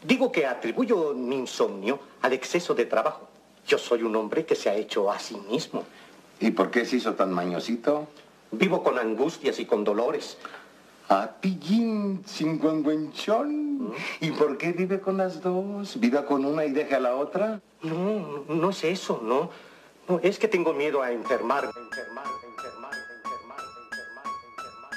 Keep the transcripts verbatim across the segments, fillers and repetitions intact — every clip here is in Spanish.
Digo que atribuyo mi insomnio al exceso de trabajo. Yo soy un hombre que se ha hecho a sí mismo. ¿Y por qué se hizo tan mañosito? Vivo con angustias y con dolores. Ah, pillín, chinguanguenchón. ¿Mm? ¿Y por qué vive con las dos? ¿Vive con una y deja a la otra? No, no es eso, no. No, es que tengo miedo a enfermarme, enfermarme, enfermarme, enfermarme, enfermarme, enfermarme,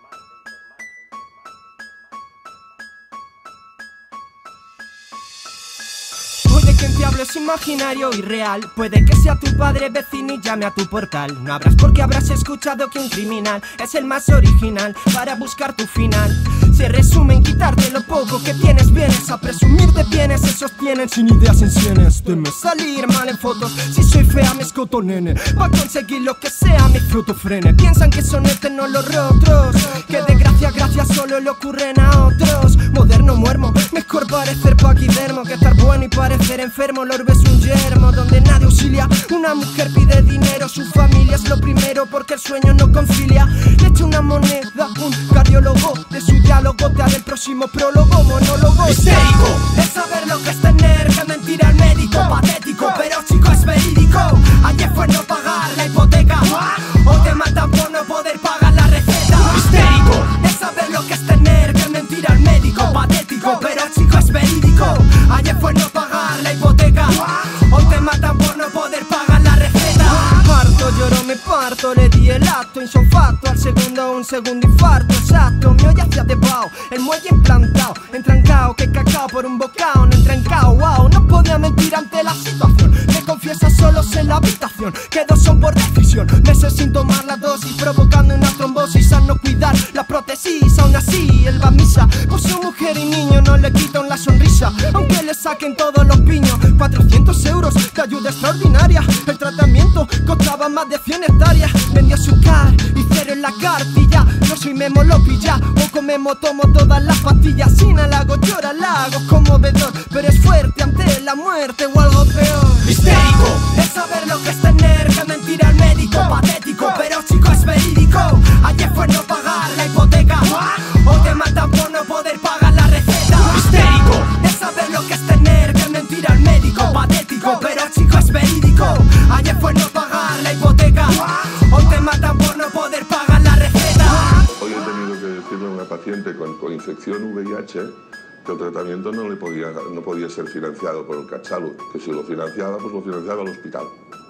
enfermarme. Puede que te hable es imaginario y real. Puede que sea tu padre vecino y llame a tu portal. No habrás porque habrás escuchado que un criminal es el más original para buscar tu final. Se resume en quitarte lo poco que tienes. Vienes a presumir de bienes, esos tienen sin ideas en sienes. Teme salir mal en fotos, si soy fea me escoto nene. Pa' conseguir lo que sea mi fruto frene. Piensan que son eternos los rostros, que de gracia a gracia solo le ocurren a otros. Moderno muermo, mejor parecer paquidermo que estar bueno y parecer enfermo. El orbe es un yermo donde nadie auxilia. Una mujer pide dinero, su familia es lo primero porque el sueño no concilia. Le echa una moneda, un cardiólogo de su diálogo te haré el próximo prólogo, monólogo histérico. Es saber lo que es tener que mentir al médico. Patético, pero chico es verídico. Ayer fue no pagar la hipoteca o te matan por no poder pagar la receta. Histérico. Es saber lo que es tener que mentir al médico. Patético, pero chico es verídico. Ayer fue no pagar la hipoteca o te matan por no poder pagar la receta. Parto, lloro, me parto, le di el acto insofacto. Al segundo un segundo infarto, exacto. Mi olla hacia debajo, el muelle implantado, entrancao, que cacao por un bocao, no entrancao, wow. No podía mentir ante la situación, me confiesa solos en la habitación, que dos son por decisión. Meses sin tomar la dosis, provocando una trombosis al no cuidar la prótesis. Aún así, él va a misa, por su mujer y niño no le quitan la sonrisa, aunque le saquen todos los piños. Cuatrocientos euros de ayuda extraordinaria, el tratamiento costaba más de cien hectáreas. Vendió su car y cero en la cartilla. No soy Memo, lo pilla, o comemo, tomo todas las pastillas. Sin halago, llora lago, conmovedor, pero es fuerte ante la muerte o algo peor. Histérico, es saber lo que es tener que mentir al médico. Patético, pero chico es verídico. Ayer fue no pagar la hipoteca o te matan por no poder pagar la receta. Histérico, es saber lo que es tener que mentir al médico. Patético, pero chico es verídico. Ayer fue no pagar la hipoteca o te matan por no poder pagar la receta. Hoy he tenido que decirle a una paciente con, con infección V I H que el tratamiento no, le podía, no podía ser financiado por el CatSalut, que si lo financiaba, pues lo financiaba el hospital.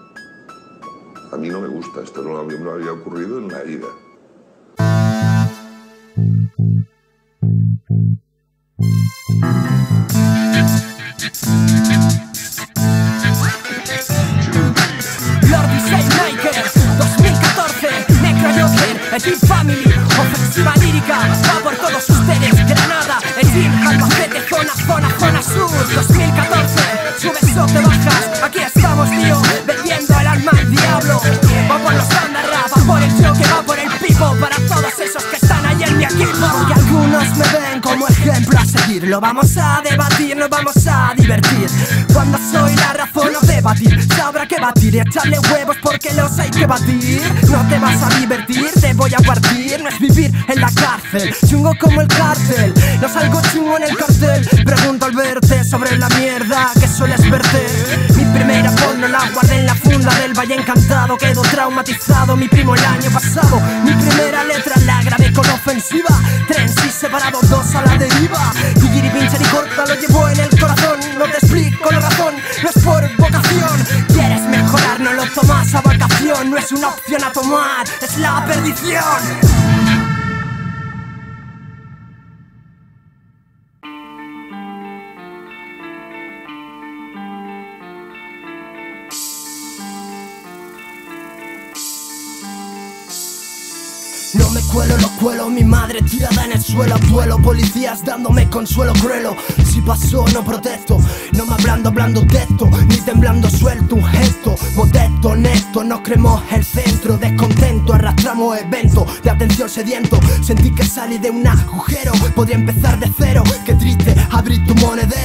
A mí no me gusta, esto no, no me había ocurrido en la vida. El Team Family, ofensiva lírica, va por todos ustedes. Granada, el Team Albacete, zona, zona, zona sur. Dos mil catorce, subes o te bajas. Aquí estamos, tío, vendiendo el alma al diablo. Va por los bandarra, va por el yo que va por el pipo. Para todos esos que están ahí en mi equipo. Que algunos me ven como ejemplo a seguir. Lo vamos a debatir, nos vamos a divertir. Cuando soy la razón o debatir, sabrá que batir y echarle huevos porque los hay que batir. No te vas a divertir, te voy a partir. No es vivir en la cárcel, chungo como el cártel. No salgo chungo en el cartel. Pregunto al verte sobre la mierda que sueles verter. Mi primera porno la guardé en la funda del Valle Encantado. Quedo traumatizado, mi primo el año pasado. Mi primera letra la grabé con ofensiva. Tren sí separado, dos a la deriva. Y pincha y corta lo llevo en el corazón. No te explico la razón, no es por vocación. Quieres mejorar, no lo tomas a vacación. No es una opción a tomar, es la perdición. No me cuelo, lo cuelo, mi madre tirada en el suelo. Duelo, policías dándome consuelo cruelo. Si pasó no protesto, no me hablando, hablando texto, ni temblando suelto un gesto. Modesto, honesto, no creemos el centro. Descontento, arrastramos evento de atención sediento. Sentí que salí de un agujero, podría empezar de cero. Qué triste abrir tu monedero.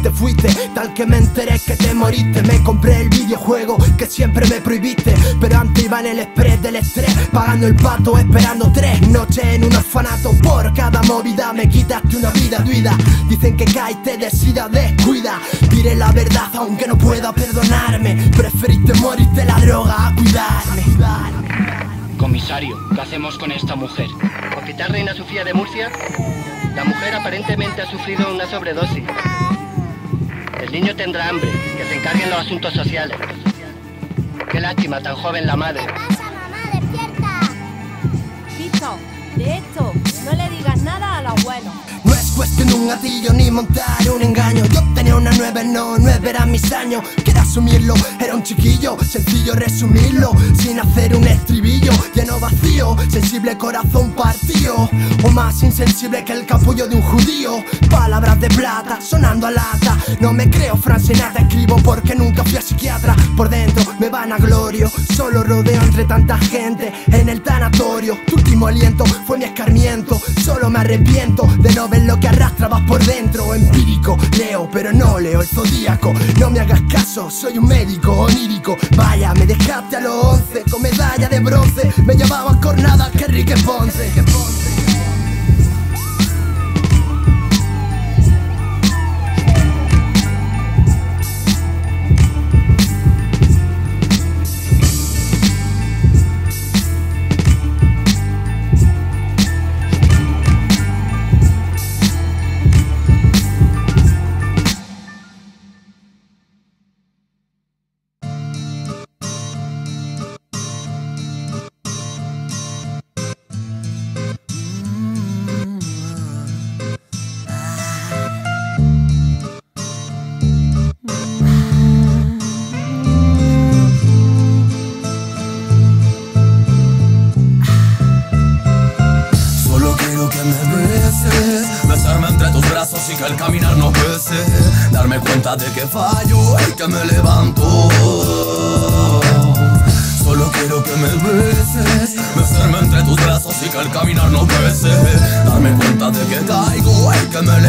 te fuiste, tal que me enteré que te moriste. Me compré el videojuego que siempre me prohibiste, pero antes iba en el express del estrés, pagando el pato, esperando tres noches en un orfanato. Por cada movida me quitaste una vida tuida. Dicen que caíste de sida, descuida. Diré la verdad aunque no pueda perdonarme. Preferiste morirte la droga a cuidarme. Comisario, ¿qué hacemos con esta mujer? Hospital Reina Sofía de Murcia. La mujer aparentemente ha sufrido una sobredosis. El niño tendrá hambre, que se encarguen los asuntos sociales. Qué lástima, tan joven la madre. ¿Qué pasa, mamá? ¡Despierta! Listo, de esto, no le digas nada al abuelo. No es cuestión de un gatillo ni montar un engaño. Yo tenía una nueve, no, nueve eran mis años. Quiero asumirlo, era un chiquillo, sencillo resumirlo, sin hacer un estribillo. Lleno vacío, sensible corazón partido, o más insensible que el capullo de un judío. Palabras de plata, sonando a lata. No me creo francenata, escribo porque nunca fui a psiquiatra. Por dentro me van a glorio, solo rodeo entre tanta gente en el tanatorio. Tu último aliento fue mi escarmiento, solo me arrepiento de no ver lo que arrastrabas por dentro. Empírico, leo pero no leo el zodíaco. No me hagas caso, soy un médico onírico. Vaya, me dejaste a los once con medalla de bronce. Me llamabas cornada que Enrique Ponce. Y que el caminar no pese, darme cuenta de que fallo y que me levanto. Solo quiero que me beses, besarme entre tus brazos y que el caminar no pese, darme cuenta de que caigo y que me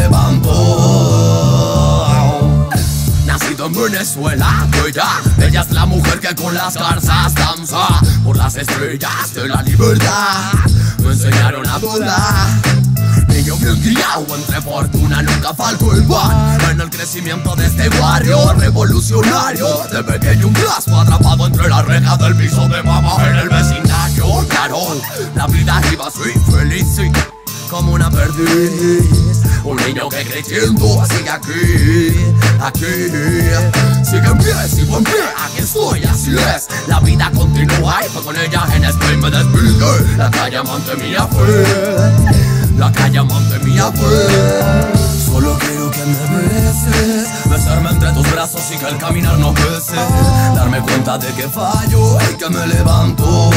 levanto. Nacido en Venezuela, ella, ella es la mujer que con las garzas danza por las estrellas de la libertad. Me enseñaron a volar. Niño bien criado entre fortuna, nunca faltó el pan. En el crecimiento de este barrio revolucionario, de pequeño un blasco atrapado entre las rejas del piso de mamá en el vecindario. Claro, la vida iba así, feliz, sí, como una perdiz. Un niño que creciendo sigue aquí, aquí. Sigue en pie, sigo en pie, aquí estoy, así es. La vida continúa y fue con ella en Spain me despegué. La calle amante mía fue, la calle amante mía fue. Solo quiero que me beses, besarme entre tus brazos y que el caminar no pese, darme cuenta de que fallo y que me levanto.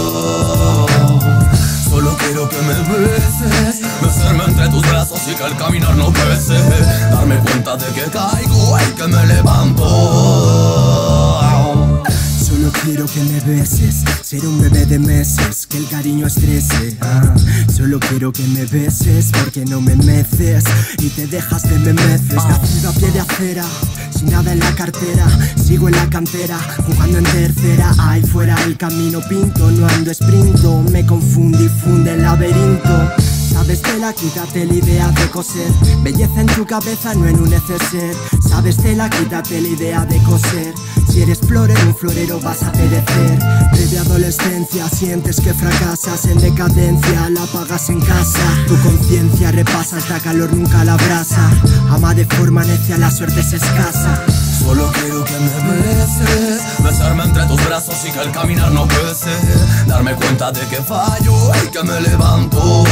Solo quiero que me beses, besarme entre tus brazos y que el caminar no pese, darme cuenta de que caigo y que me levanto. Solo quiero que me beses, ser un bebé de meses, que el cariño estrese. ah. Solo quiero que me beses porque no me meces y te dejas de memeces. Nacido a pie de acera, sin nada en la cartera, sigo en la cantera, jugando en tercera. Ahí fuera el camino pinto, no ando sprinto, me confunde y funde el laberinto. Sabes tela, quítate la idea de coser, belleza en tu cabeza, no en un neceser. Sabes tela, quítate la idea de coser, si eres flor en un florero vas a perecer. Breve adolescencia, sientes que fracasas en decadencia, la pagas en casa. Tu conciencia repasas, da calor nunca la abrasa. Ama de forma necia, la suerte es escasa. Solo quiero que me beses, besarme entre tus brazos y que el caminar no pese, darme cuenta de que fallo y que me levanto.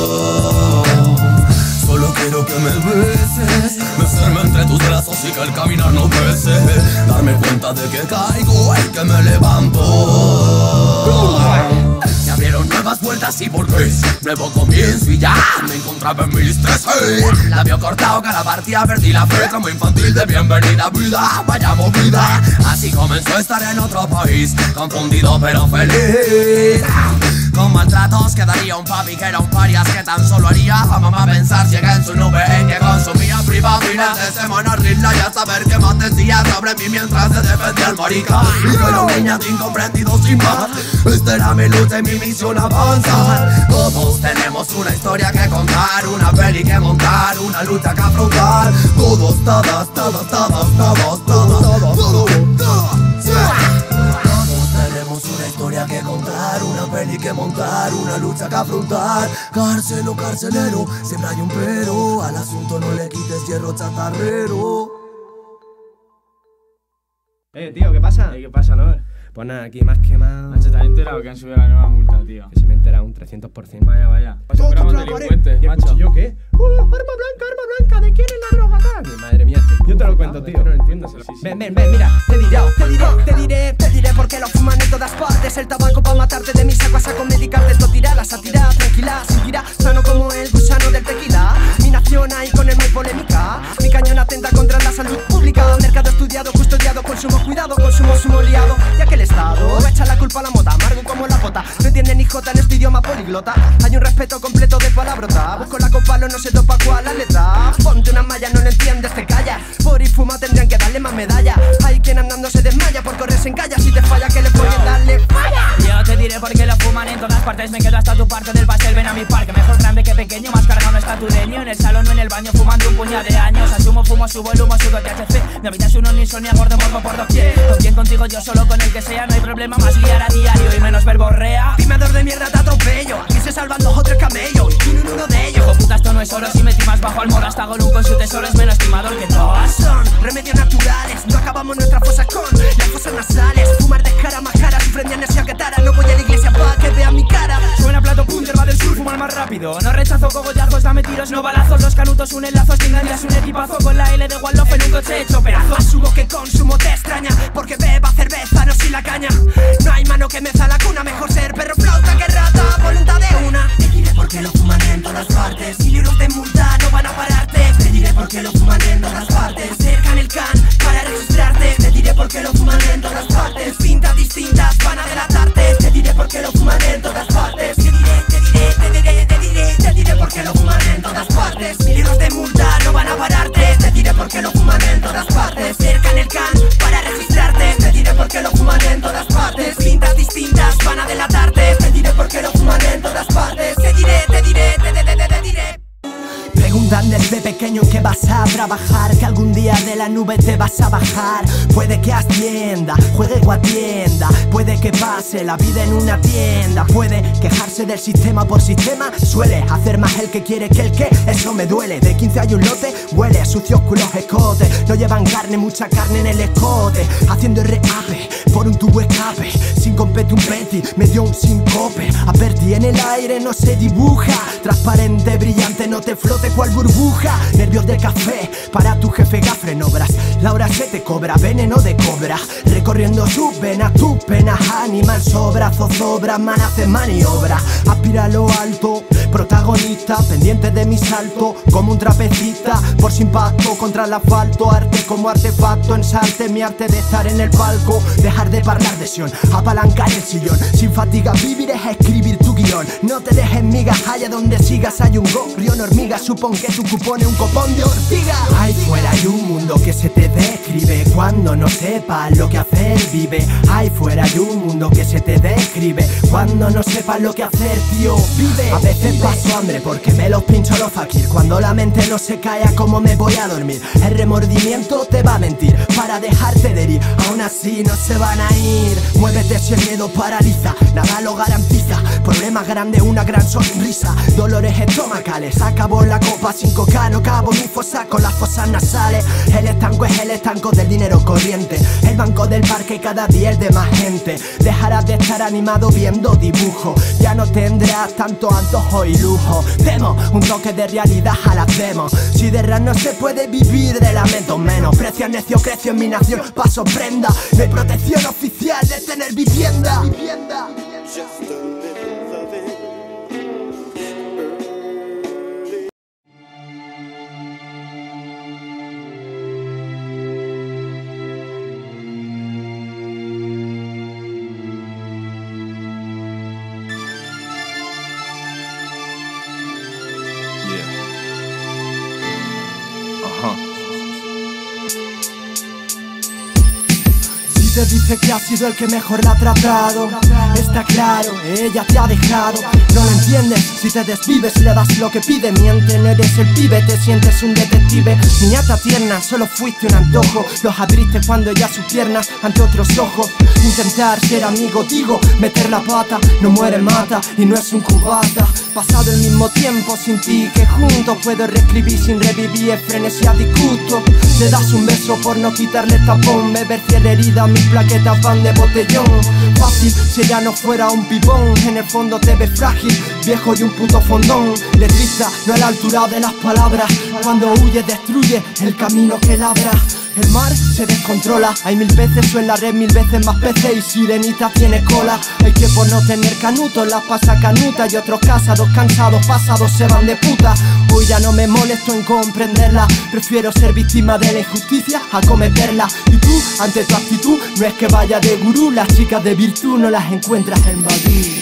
Solo quiero que me beses, besarme entre tus brazos y que el caminar no pese, darme cuenta de que caigo y que me levanto. Se abrieron nuevas las vueltas y volvés. Nuevo comienzo y ya me encontraba en mis trece. Labio cortado, cara partida, perdí la fe. Como infantil de bienvenida vida, vaya movida. Así comenzó a estar en otro país, confundido pero feliz. Con maltratos quedaría un papi que era un parias, que tan solo haría a mamá pensar ciega en su nube en que consumía privacidad de semana rila y a saber qué más decía sobre mí mientras se defendía el marica. Y yo era un niñato incomprendido sin más. Esta era mi lucha y mi misión avanzar. Todos tenemos una historia que contar, una peli que montar, una lucha que afrontar. Todos, todas, todos, todos, todos, todos, todos, todos, tenemos una historia que contar, una peli que montar, una lucha que afrontar. Cárcel o carcelero, siempre hay un pero. Al asunto no le quites hierro chatarrero. Eh, tío, ¿qué pasa? Eh, ¿Qué pasa, no? Pues nada, aquí más quemado. Macho, ¿te has enterado que han subido la nueva multa, tío? Que se me entera un trescientos por ciento. Vaya, vaya. Pues esperamos delincuentes, ¿Y el macho. cuchillo qué? ¡Uh, arma blanca, arma blanca! ¿De quién es la droga tal? Madre mía, este yo te lo cuento, tío. No lo entiendo. Sí, sí. Ven, ven, ven, mira, te diré, te diré, te diré, te diré porque lo fuman en todas partes. El tabaco pa' matarte, de mi saco a saco medicarte. Esto tira, la sátira, tranquila, sin tirar, sano como el gusano del tequila. Mi nación ahí con el mal polémica. Mi cañón atenta contra la salud pública. Mercado estudiado, custodiado, consumo cuidado, consumo sumo liado. Ya que el Estado echa la culpa a la moda, amargo como la pota. No entiende ni jota en este idioma poliglota. Hay un respeto completo de palabrota. Busco la copa, no se topa cuál la letra. Ponte una malla, no lo entiendes, te callas. Por y fuma tendrían que darle más medalla. Hay quien andando se desmaya por correrse en calla. Si te falla, que le pueden darle falla. Yo te diré porque lo fuman en todas partes. Me quedo hasta tu parte del pastel, ven a mi parque. Mejor grande que pequeño, más cargado está tu leño. En el salón o en el baño fumando un puñado de años. Asumo, fumo, subo el humo, sudo T H C. Mi habitación un insomnia, gordo, morbo por doquier. Con quien contigo, yo solo con el que sea. No hay problema, más liar a diario y menos verborrea. Pimador de mierda, te atropello. Aquí se salvan dos o tres camellos y uno, uno de ellos. Hijo puta, esto no es oro. Si me timas bajo al moro hasta Gollum con su tesoro. Es menos timador que todas. Son remedios naturales. No acabamos nuestras fosas con las fosas nasales. Fumar de cara más cara. Sufren de amnesia que tara. No voy a la iglesia pa' que vean mi cara. Suena plato punter, va del sur, fumar más rápido. No rechazo cogollazos, dame tiros, no balazos. Los canutos unen lazos, tengan ya un equipazo. Con la L de Wallof en un coche hecho pedazos. Asumo que consumo te extraña, porque beba cerveza, no si la caña. No hay mano que meza la cuna, mejor ser perro flauta que rata, voluntad de una. Te diré porque lo fuman en todas partes. Y libros de multa no van a pararte. Te diré porque lo fuman en todas partes. Cercan el can para registrarte. Te diré porque lo fuman en todas partes. Pintas distintas van a delatarte. Te diré porque lo fuman en todas partes. Te diré, te diré, te diré, te diré. Te diré porque lo fuman en todas partes. Y libros de multa no van a pararte. Te diré porque lo fuman en todas partes. Cercan el can para registrarte. Te diré porque lo fuman en todas partes. Pintas distintas van a delatarte. Te diré porque lo fuman en todas partes. Te diré, te diré, te diré, te, te diré. Preguntan desde pequeño que vas a trabajar, que algún día de la nube te vas a bajar. Puede que ascienda, juegue o atienda. Puede que pase la vida en una tienda. Puede quejarse del sistema por sistema. Suele hacer más el que quiere que el que. Eso me duele, de quince hay un lote. Huele a sucios culos escotes. No llevan carne, mucha carne en el escote. Haciendo reape por un tubo escape. Sin compete un peti, me dio un sincope. Aperti en el aire no se dibuja. Transparente, brillante, no te flote cual burbuja. Nervios de café para tu jefe gafre en obras. La hora se te cobra, veneno de cobra. Recorriendo tus venas, tus penas. Animal sobra, zozobra, man hace maniobra. Aspira a lo alto, protagonista. Pendiente de mi salto, como un trapecista. Por su impacto contra el asfalto. Arte como artefacto, ensarte mi arte de estar en el palco. Dejar de parlar de sion, apalancar el sillón. Sin fatiga vivir es escribir tu guión. No te dejes migas, allá donde sigas hay un gorrión hormiga. Supón que tu cupón es un copón de ortiga. Ahí fuera hay un mundo que se te describe. Cuando no sepas lo que hacer vive. Ahí fuera hay un mundo que se te describe. Cuando no sepas lo que hacer, tío, vive. A veces paso hambre porque me los pincho los fakir. Cuando la mente no se calla, ¿cómo me voy a dormir? El remordimiento te va a mentir para dejarte de herir. Aún así no se van a ir. Muévete si el miedo paraliza, nada lo garantiza. Problemas grandes, una gran sonrisa. Dolores estomacales, acabó la copa sin coca, no cabo mi fosa con las fosas nasales. El estanco es el estanco del dinero corriente. El banco del parque cada día es de más gente. Dejarás de estar animado viendo dibujo. Ya no tendrás tanto antojo y lujo. Temo un toque de realidad a las demos. Si de rap no se puede vivir de lamento, menos precio necio creció en mi nación. Paso prenda, no hay protección oficial de tener vivienda. Vivienda. Just a little loving. te dice que ha sido el que mejor la ha tratado. Está claro, ella te ha dejado. No lo entiendes, si te desvives le das lo que pide. Miente, no eres el pibe, te sientes un detective. Niñata tierna, solo fuiste un antojo. Los abriste cuando ya sus piernas ante otros ojos. Intentar ser amigo, digo, meter la pata. No muere, mata, y no es un cubata. Pasado el mismo tiempo sin ti que juntos puedo reescribir sin revivir el frenesí disgusto. Le das un beso por no quitarle el tapón. Beber fiel herida, mis plaquetas van de botellón. Fácil, si ella no fuera un pibón. En el fondo te ves frágil, viejo y un puto fondón. Letrista, no a la altura de las palabras. Cuando huye destruye el camino que labra. El mar se descontrola, hay mil peces o en la red mil veces más peces. Y sirenita tiene cola, hay que por no tener canutos las pasa canuta. Y otros casados, cansados, pasados se van de puta. Hoy ya no me molesto en comprenderla. Prefiero ser víctima de la injusticia a cometerla. Y tú, ante tu actitud, no es que vaya de gurú. Las chicas de virtud no las encuentras en Badoo.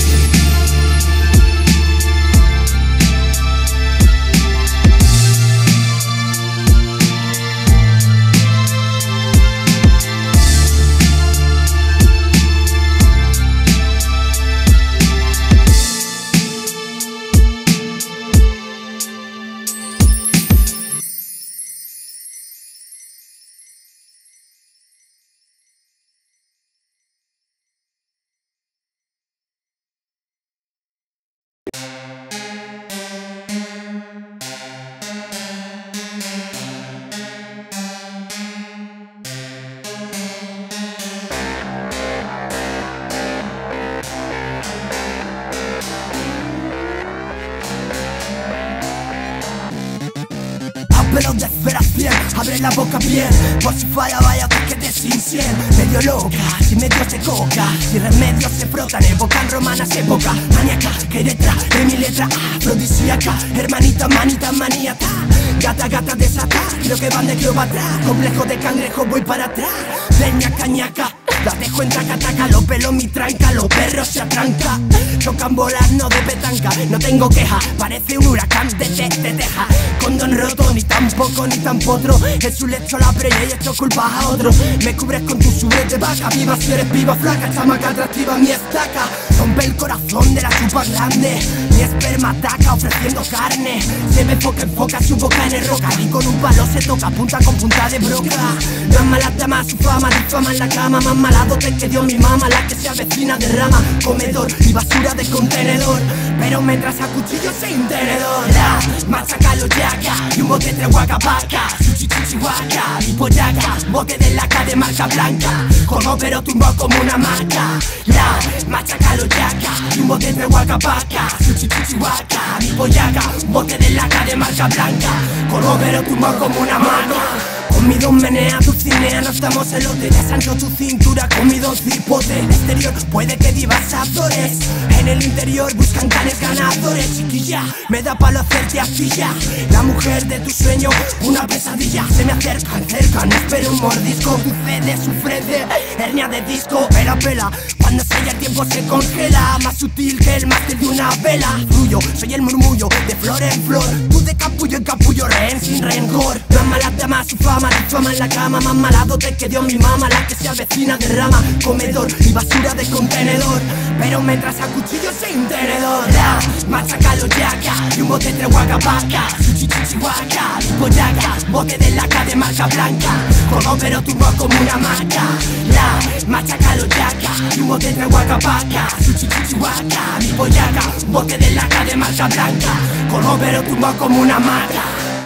Pero de esperas bien, abre la boca bien. Por si falla vaya que te sin cien. Medio loca, sin medio se coca. Sin remedios se frotan, evocan romanas época. Maníaca, que detrás de mi letra afrodisíaca. Hermanita, manita, maníaca. Gata, gata, desata. Creo que van de Cleopatra. Complejo de cangrejo, voy para atrás. Leña, cañaca. La dejo en taca-taca, los pelos mi tranca, los perros se atranca. Chocan bolas, no de petanca, no tengo queja, parece un huracán de, te, de teja. Condón roto, ni tampoco ni tan potro. Es su lecho la prella y esto culpas a otros. Me cubres con tu sudor de vaca, viva si eres viva, flaca, chamaca atractiva, mi estaca. Rompe el corazón de la chupa grande, mi esperma ataca ofreciendo carne. Se me enfoca, enfoca su boca en el roca. Y con un palo se toca, punta con punta de broca. Más mala dama, su fama, difama en la cama. Más maladote que dio mi mamá, la que se avecina de rama. Comedor y basura de contenedor, pero mientras a cuchillo sin tenedor. La machaca los yaca y un bote de guacapaca. Chuchi chuchi guaca, mi pollaca, bote de laca de marca blanca. Como pero tumbado como una maca. La machaca los yaca y un bote de guacapaca. Chuchi chuchi guaca, mi pollaca, bote de laca de marca blanca. Como pero tumbado como una maca. Comido menea, tu cinea, no estamos en lote. Desancho tu cintura, comido cipote. El exterior puede que divas adores. En el interior buscan canes ganadores. Chiquilla, me da palo hacerte astilla. La mujer de tu sueño, una pesadilla. Se me acercan, cercan, espero un mordisco. Sucede, sufre de hernia de disco. Pela, pela, cuando se halla el tiempo se congela. Más sutil que el mástil de una vela. Fluyo, soy el murmullo, de flor en flor. Tú de capullo en capullo, rehén sin rencor. Más mala dama, su fama, difama en la cama. Más maladote que dio mi mamá, la que se avecina de rama. Comedor y basura de contenedor, pero mientras a cuchillo sin tenedor. La machaca los yaca y un bote de guacapaca. Chuchi chuchi guaca, mi pollaca, bote de laca de marca blanca. Como pero tumbado como una maca. La machaca los yaca y un bote de guacapaca. Chuchi chuchi guaca, mi pollaca, bote de laca de marca blanca. Como pero tumbado como una maca.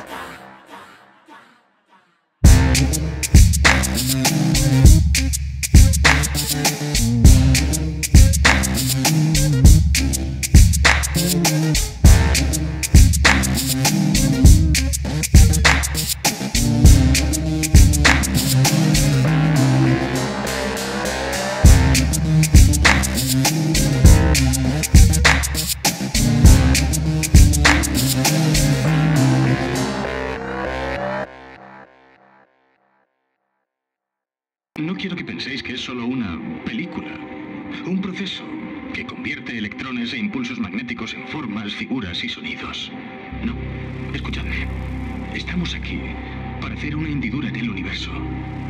No quiero que penséis que es solo una película, un proceso que convierte electrones e impulsos magnéticos en formas, figuras y sonidos. No, escuchadme. Estamos aquí para hacer una hendidura en el universo.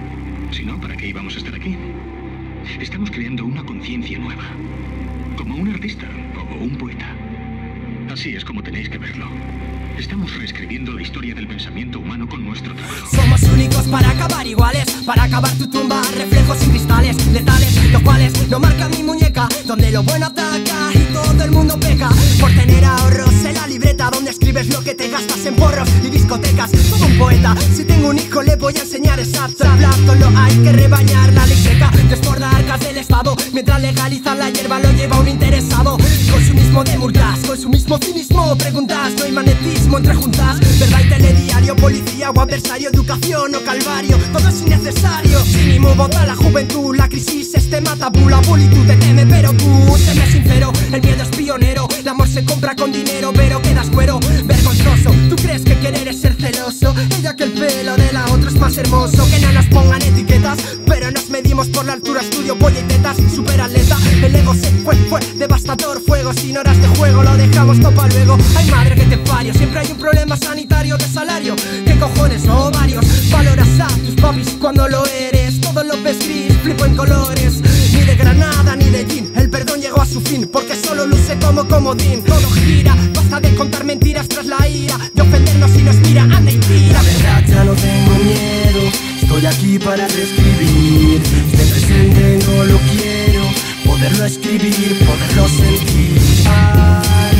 Si no, ¿para qué íbamos a estar aquí? Estamos creando una conciencia nueva. Como un artista o un poeta. Así es como tenéis que verlo. Estamos reescribiendo la historia del pensamiento humano con nuestro trabajo. Somos únicos para acabar iguales, para acabar tu tumba, reflejos sin cristales letales, los cuales no marcan mi muñeca, donde lo bueno ataca y todo el mundo peca por tener ahorros en la libreta, donde escribes lo que te gastas en porros y discotecas. Todo un poeta, si tengo un hijo le voy a enseñar exacto. Solo hay que rebañar la ley seca, desbordar arcas del Estado, mientras legalizar la hierba lo lleva un interesado. Consumismo de multas, consumismo, cinismo, preguntas, no hay magnetismo entre juntas, verdad y telediario, policía o adversario, educación o calvario, todo es innecesario. Sinimo, vota la juventud, la crisis este mata, la politud te teme, pero tú, séme sincero, el miedo es pionero, el amor se compra con dinero, pero quedas cuero, vergonzoso. Tú crees que querer es ser celoso, ella que el pelo de la otra es más hermoso, que no nos pongan etiquetas, pero nos medimos por la altura, estudio, polla y tetas, super atleta, el ego se fue, fue, devastador, fuego, sin horas de juego, lo dejamos todo para luego. Ay madre que te parió, siempre hay un problema sanitario de salario, ¿qué cojones? No varios, valoras a tus papis cuando lo eres, todo lo ves gris, flipo en colores, ni de Granada ni de Gin, el perdón llegó a su fin, porque solo luce como comodín, todo gira, basta de contar mentiras tras la ira, de ofendernos si nos mira, anda y tira. La verdad ya no tengo miedo, estoy aquí para reescribir, este presente no lo quiero, poderlo escribir, poderlo sentir, al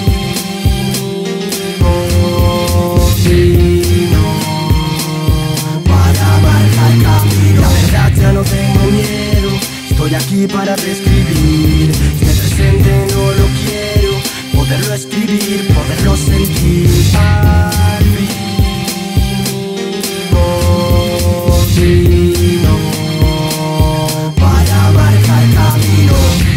vivo, para marcar camino. La verdad ya no tengo miedo, estoy aquí para reescribir, este presente no lo quiero, poderlo escribir, poderlo sentir, al vivo, para marcar camino.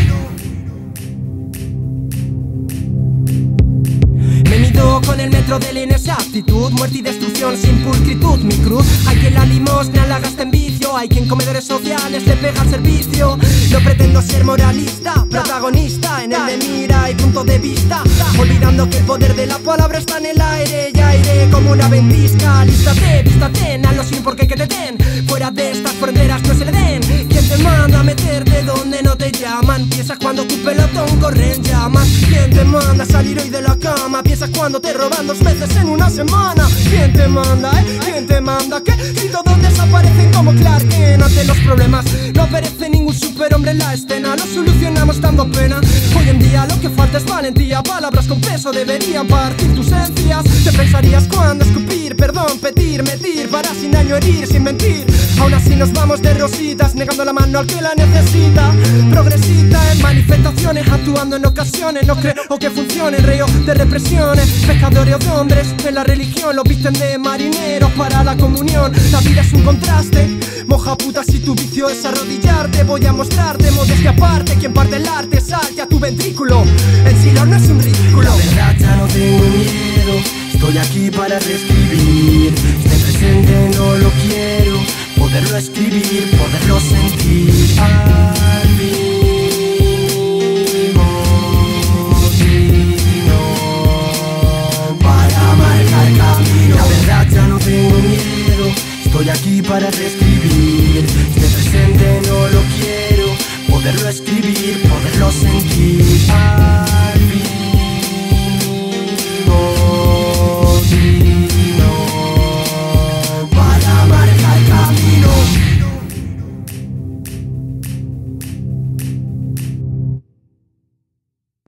Me mido con el metro de la inexactitud, muerte y destrucción sin pulcritud. Mi cruz, hay quien la limosna la gasta en vicio, hay quien comedores sociales le pega al servicio. No pretendo ser moralista, protagonista en el de mira y punto de vista, olvidando que el poder de la palabra está en el aire. Ya iré como una ventisca, lístate, vístate, nalo sin por qué que te den, fuera de estas fronteras no se le den. ¿Quién te manda a meterte donde no te llaman? Piensa cuando tu pelotón corre en llamas. ¿Quién te manda a salir hoy de la cama? Piensa cuando te roban dos veces en una semana. ¿Quién te manda, eh? ¿Quién te manda que si todos desaparecen como Clark Kent ante los problemas? No aparece ningún superhombre en la escena, lo solucionamos dando pena. Hoy en día lo que falta es valentía, palabras con peso deberían partir tus encías. Te pensarías cuando escupir, perdón, pedir, metir, para sin daño herir, sin mentir. Aún así nos vamos de rositas, negando la mano al que la necesita. Progresita en manifestaciones, actuando en ocasiones, no creo que funcione, reo de represiones. Pecadores de hombres en la religión, lo visten de marineros para la comunión. La vida es un contraste, moja puta si tu vicio es arrodillarte. Voy a mostrarte, modestia aparte, quien parte el arte salte a tu ventrículo. El silo no es un ridículo. La verdad ya no tengo miedo, estoy aquí para reescribir, este presente no lo quiero, poderlo escribir, poderlo sentir, al vivo, vivo, para marcar camino. La verdad ya no tengo miedo, estoy aquí para reescribir.